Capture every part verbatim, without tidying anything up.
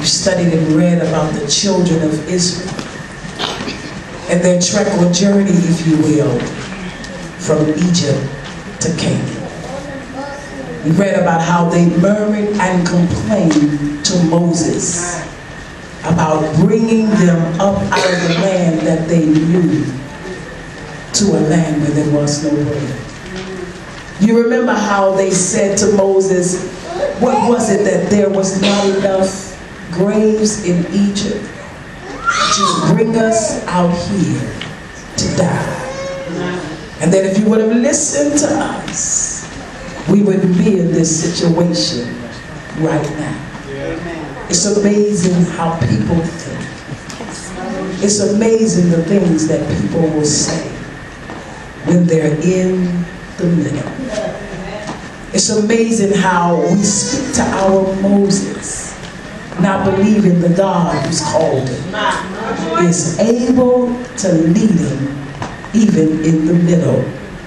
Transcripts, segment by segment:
You studied and read about the children of Israel and their trek or journey, if you will, from Egypt to Canaan. We read about how they murmured and complained to Moses about bringing them up out of the land that they knew to a land where there was no bread. You remember how they said to Moses, what was it, that there was not enough graves in Egypt to bring us out here to die? And that if you would have listened to us, we wouldn't be in this situation right now. It's amazing how people think. It's amazing the things that people will say when they're in the middle. It's amazing how we speak to our Moses, not believing the God who's called him is able to lead him even in the middle.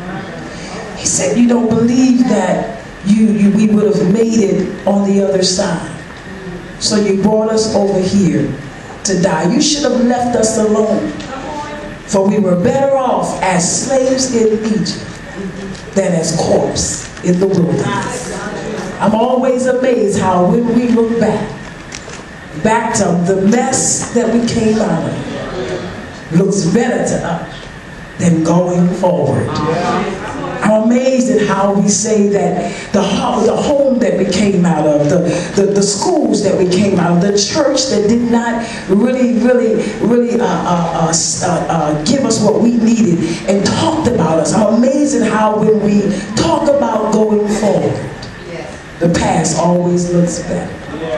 He said, you don't believe that you, you we would have made it on the other side. So you brought us over here to die. You should have left us alone. For we were better off as slaves in Egypt than as corpses in the wilderness. I'm always amazed how when we look back, back to the mess that we came out of, looks better to us than going forward. I'm amazed at how we say that the, the home that we came out of, the, the, the schools that we came out of, the church that did not really, really, really uh, uh, uh, uh, give us what we needed and talked about us. I'm amazed at how when we talk about going forward, the past always looks better.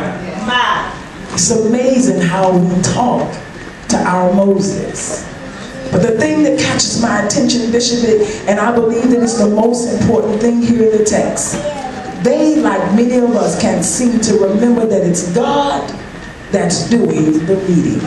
It's amazing how we talk to our Moses. But the thing that catches my attention, Bishop, and I believe that it's the most important thing here in the text, they, like many of us, can seem to remember that it's God that's doing the leading.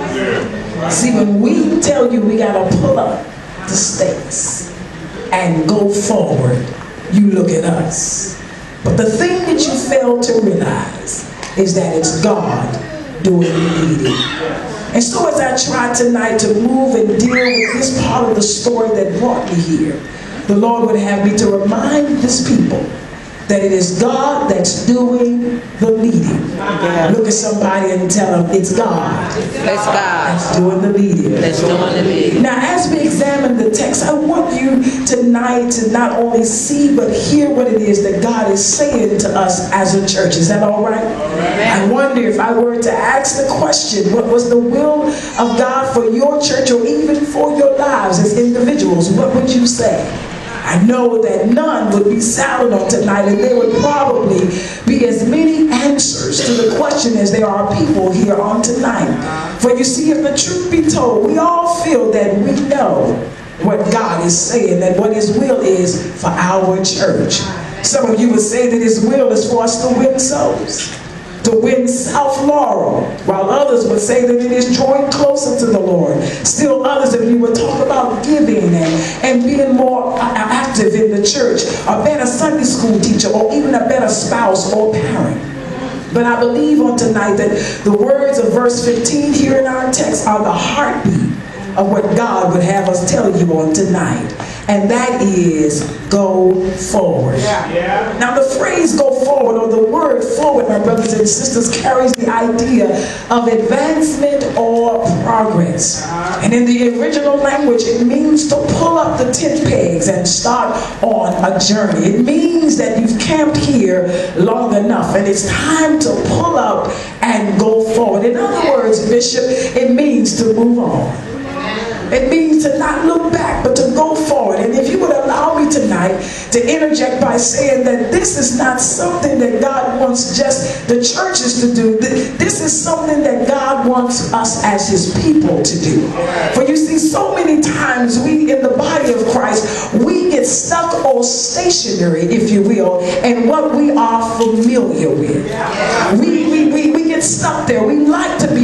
See, when we tell you we got to pull up the stakes and go forward, you look at us. But the thing that you fail to realize is that it's God doing the leading. And so as I try tonight to move and deal with this part of the story that brought me here, the Lord would have me to remind this people that it is God that's doing the leading. Yeah. Look at somebody and tell them it's God. It's God that's doing the leading. That's doing the leading. Now, as we examine the text, I want you tonight to not only see but hear what it is that God is saying to us as a church. Is that all right? Amen. I wonder if I were to ask the question, what was the will of God for your church or even for your lives as individuals? What would you say? I know that none would be silent on tonight, and there would probably be as many answers to the question as there are people here on tonight. For you see, if the truth be told, we all feel that we know what God is saying, that what his will is for our church. Some of you would say that his will is for us to win souls, to win South Laurel, while others would say that it is drawing closer to the Lord. Still others of you would talk about giving and, and being more active in the church, a better Sunday school teacher, or even a better spouse or parent. But I believe on tonight that the words of verse fifteen here in our text are the heartbeat of what God would have us tell you on tonight. And that is, go forward. Yeah. Yeah. Now the phrase go forward, or the word forward, my brothers and sisters, carries the idea of advancement or progress. And in the original language, it means to pull up the tent pegs and start on a journey. It means that you've camped here long enough and it's time to pull up and go forward. In other words, Bishop, it means to move on. It means to not look back, but to go forward. And if you would allow me tonight to interject by saying that this is not something that God wants just the churches to do. This is something that God wants us as his people to do. For you see, so many times we in the body of Christ, we get stuck or stationary, if you will, in what we are familiar with. We, we, we, we get stuck there. We like to be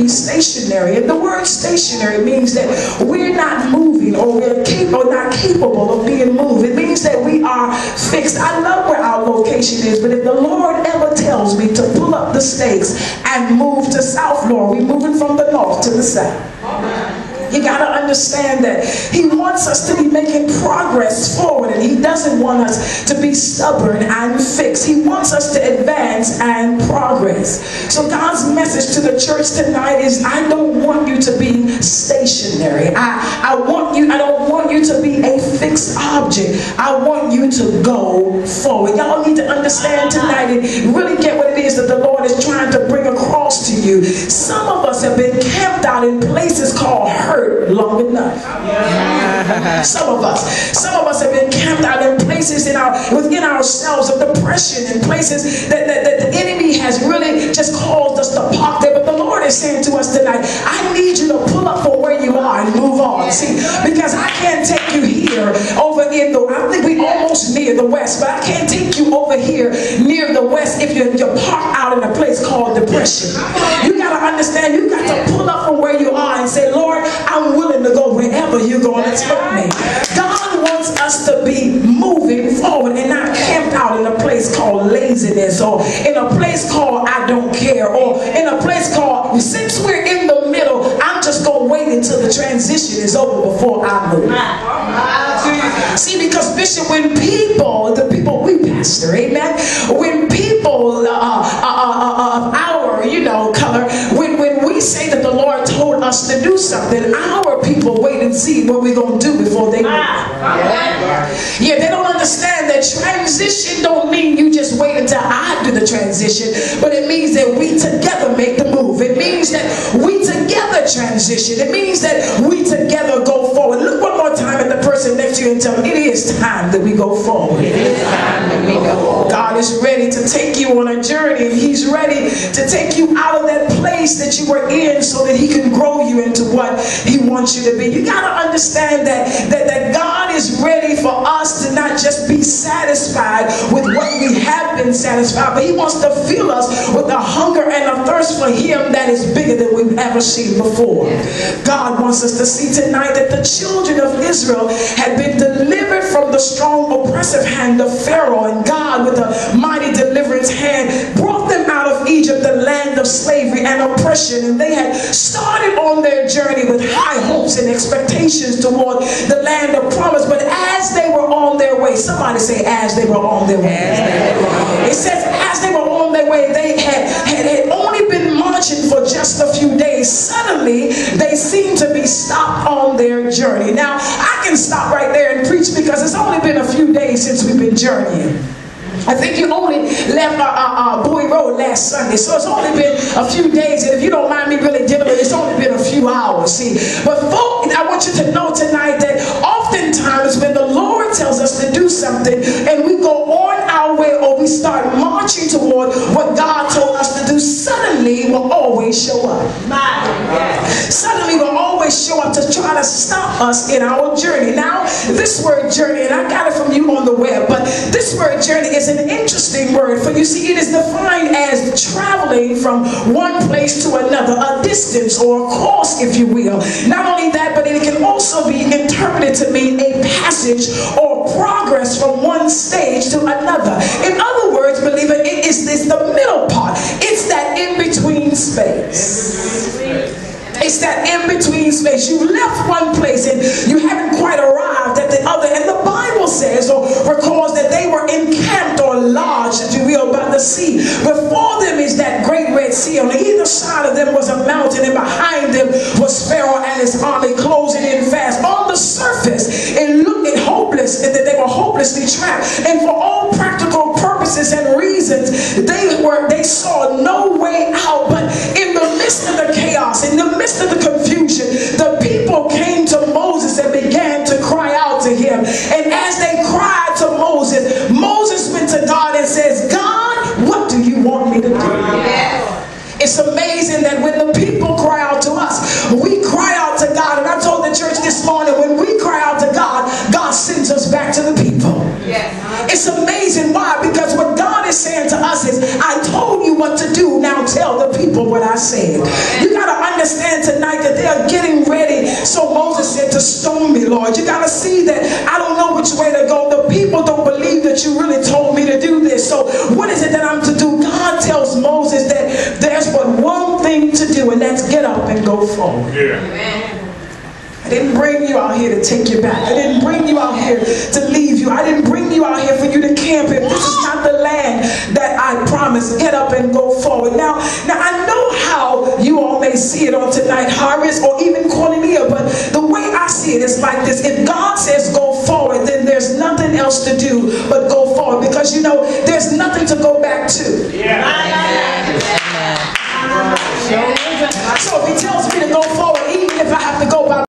stationary. And the word stationary means that we're not moving, or we're capable, not capable of being moved. It means that we are fixed. I love where our location is, but if the Lord ever tells me to pull up the stakes and move to South Lawn, we're moving from the north to the south. You got to understand that he wants us to be making progress forward, and he doesn't want us to be stubborn and fixed. He wants us to advance and progress. So God's message to the church tonight is, I don't want you to be stationary. I, I want you, I don't want you to be a fixed object. I want you to go forward. Y'all need to understand tonight and really get what it is that the Lord is trying to bring across to you. Some of us have been camped out in places called hurt long enough. Yeah. Some of us, some of us have been camped out in places in our within ourselves of depression, and places that, that, that the enemy has really just caused us to park there. But the Lord is saying to us tonight, I need you to pull up from where you are and move on. See, because I can't take you here over in the, I think we almost near the west, but I can't take you over here near the west if you're, you're parked out in a place called depression. You got to understand, you got to pull up from where you are and say, Lord, I'm willing to go wherever you're going to take me. God wants us to be moving forward and not camped out in a place called laziness, or in a place called I don't care, or in a place called, since we're in the middle, I'm just going to wait until the transition is over before I move. See, because Bishop, when people, the people we pastor, amen, when people uh, uh, uh, of our, you know, color, when, when we say that the Lord told us to do something, our people wait and see what we're going to do before they move. Yeah. Yeah, they don't understand that transition don't mean you just wait until I do the transition, but it means that we together make the move. It means that we together transition. It means that we together go forward. Look one more time at the person next to you and tell them, it is time that we go forward. It is time that we go forward. God is ready to take you on a journey. He's ready to take you out of that place that you were in so that he can grow you into what he wants you to be. You got to understand that, that, that God is ready for us to not just be satisfied with what we have been satisfied, but he wants to fill us with a hunger and a thirst for him that is bigger than we've ever seen before. God wants us to see tonight that the children of Israel had been delivered from the strong oppressive hand of Pharaoh, and God with a mighty deliverance hand brought them out of Egypt, the land of slavery and oppression, and they had started on their journey with high hopes and expectations toward the land of promise. But as they were on their way, somebody say as they were on their way. It says as they were on their way, they had, had, had only been marching for just a few days. Suddenly, they seemed to be stopped on their journey. Now, I can stop right there and preach because it's only been a few days since we've been journeying. I think you only left uh, uh, uh, Bowie Road last Sunday, so it's only been a few days, and if you don't mind me really dealing with it, it's only been a few hours, see. But folk, I want you to know tonight that oftentimes when the Lord tells us to do something, and we go on our way, or we start marching toward what God told us to do, suddenly we'll always show up. Suddenly we'll always show up to try to stop us in our journey. Now, this word journey, and I got it from you on the web, but this word journey is an interesting word, for you see, it is defined as traveling from one place to another, a distance or a course, if you will. Not only that, but it can also be interpreted to mean a passage or progress from one stage to another. In other words, believer, it is this the middle part. It's that in-between space. It's that in-between space. You left one place and you haven't quite arrived at the other. And the Bible says or records that they were encamped or lodged, if you will, by the sea. Before them is that great Red Sea. On either side of them was a mountain, and behind them was Pharaoh and his army closing in fast. On the surface, it looked hopeless, and that they were hopelessly trapped. And for all practical purposes and reasons, they were they saw no way out. But in the midst of the chaos, in the midst of the confusion, the people came to Moses and began to cry out to him. And as they cried to Moses, Moses went to God and says, God, what do you want me to do? It's amazing that when the people cry out to us, we cry out to God. And I told the church this morning, when we cry out to God, God sends us back to the people. Yes. It's amazing. Why? Because what God is saying to us is, I told you what to do. Now tell the people what I said. You got to understand tonight that they are getting ready. So Moses said to stone me, Lord. You got to see that I don't know which way to go. The people don't believe that you really told me to do this. So what is it that I'm to do? God tells Moses that there's but one thing to do, and that's get up and go forward. Yeah. Amen. I didn't bring you out here to take you back. I didn't bring you out here to leave you. I didn't bring you out here for you to camp in. This is not the land that I promised. Get up and go forward. Now, now I know how you all may see it on tonight, Harvest, or even Cornelia, but the way I see it is like this. If God says go forward, then there's nothing else to do but go forward, because you know there's nothing to go back to. Yeah. So if he tells